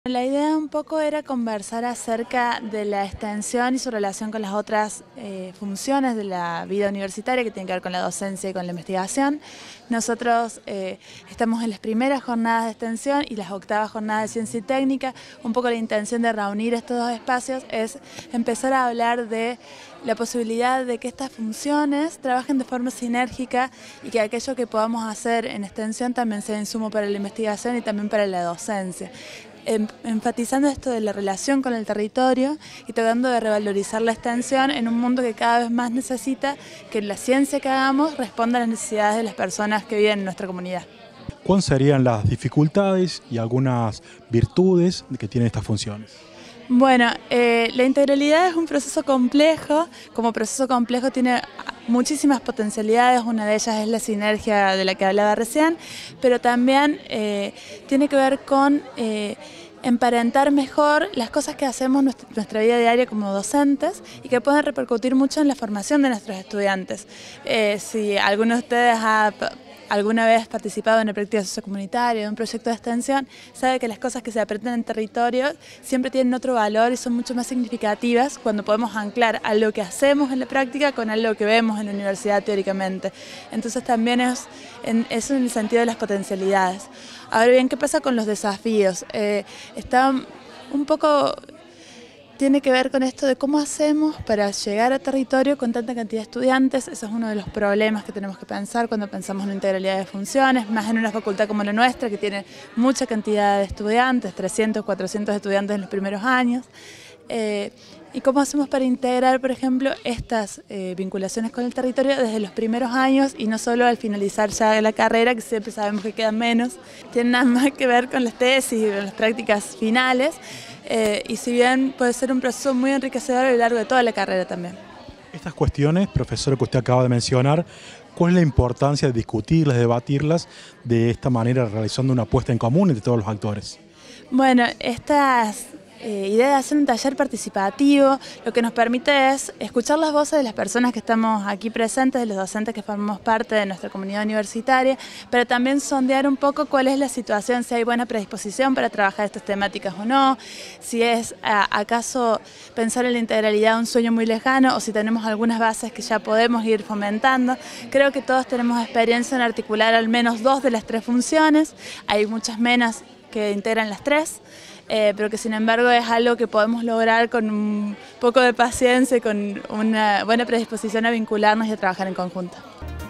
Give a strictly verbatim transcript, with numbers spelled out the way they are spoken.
La idea un poco era conversar acerca de la extensión y su relación con las otras eh, funciones de la vida universitaria que tienen que ver con la docencia y con la investigación. Nosotros eh, estamos en las primeras jornadas de extensión y las octavas jornadas de ciencia y técnica. Un poco la intención de reunir estos dos espacios es empezar a hablar de la posibilidad de que estas funciones trabajen de forma sinérgica y que aquello que podamos hacer en extensión también sea insumo para la investigación y también para la docencia. Enfatizando esto de la relación con el territorio y tratando de revalorizar la extensión en un mundo que cada vez más necesita que la ciencia que hagamos responda a las necesidades de las personas que viven en nuestra comunidad. ¿Cuáles serían las dificultades y algunas virtudes que tienen estas funciones? Bueno, eh, la integralidad es un proceso complejo. Como proceso complejo tiene muchísimas potencialidades, una de ellas es la sinergia de la que hablaba recién, pero también eh, tiene que ver con eh, emparentar mejor las cosas que hacemos en nuestra vida diaria como docentes y que pueden repercutir mucho en la formación de nuestros estudiantes. Eh, si alguno de ustedes ha alguna vez participado en una práctica sociocomunitaria, en un proyecto de extensión, sabe que las cosas que se aprenden en territorio siempre tienen otro valor y son mucho más significativas cuando podemos anclar a lo que hacemos en la práctica con algo que vemos en la universidad teóricamente. Entonces también es en, eso en el sentido de las potencialidades. Ahora bien, ¿qué pasa con los desafíos? Eh, está un poco... Tiene que ver con esto de cómo hacemos para llegar a territorio con tanta cantidad de estudiantes. Ese es uno de los problemas que tenemos que pensar cuando pensamos en la integralidad de funciones, más en una facultad como la nuestra, que tiene mucha cantidad de estudiantes, trescientos, cuatrocientos estudiantes en los primeros años. Eh, y cómo hacemos para integrar, por ejemplo, estas eh, vinculaciones con el territorio desde los primeros años y no solo al finalizar ya la carrera, que siempre sabemos que quedan menos. Tiene nada más que ver con las tesis y con las prácticas finales. Eh, y si bien puede ser un proceso muy enriquecedor a lo largo de toda la carrera también. Estas cuestiones, profesor, que usted acaba de mencionar, ¿cuál es la importancia de discutirlas, de debatirlas de esta manera, realizando una apuesta en común entre todos los actores? Bueno, estas eh, ideas de hacer un taller participativo lo que nos permite es escuchar las voces de las personas que estamos aquí presentes, de los docentes que formamos parte de nuestra comunidad universitaria, pero también sondear un poco cuál es la situación, si hay buena predisposición para trabajar estas temáticas o no, si es a, acaso pensar en la integralidad un sueño muy lejano o si tenemos algunas bases que ya podemos ir fomentando. Creo que todos tenemos experiencia en articular al menos dos de las tres funciones, hay muchas menos que integran las tres, eh, pero que sin embargo es algo que podemos lograr con un poco de paciencia y con una buena predisposición a vincularnos y a trabajar en conjunto.